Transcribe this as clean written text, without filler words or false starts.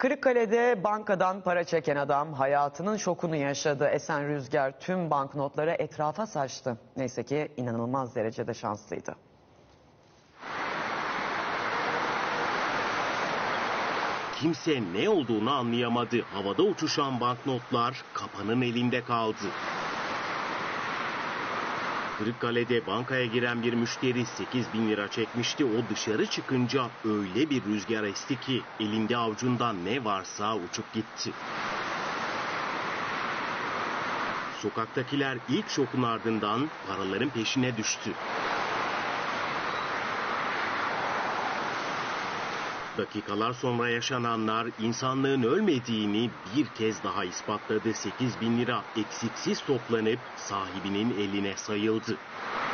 Kırıkkale'de bankadan para çeken adam hayatının şokunu yaşadı. Esen rüzgar tüm banknotları etrafa saçtı. Neyse ki inanılmaz derecede şanslıydı. Kimse ne olduğunu anlayamadı. Havada uçuşan banknotlar kapanın elinde kaldı. Kırıkkale'de bankaya giren bir müşteri 8.000 lira çekmişti. O dışarı çıkınca öyle bir rüzgar esti ki elinde avucunda ne varsa uçup gitti. Sokaktakiler ilk şokun ardından paraların peşine düştü. Dakikalar sonra yaşananlar insanlığın ölmediğini bir kez daha ispatladı. 8.000 lira eksiksiz toplanıp sahibinin eline sayıldı.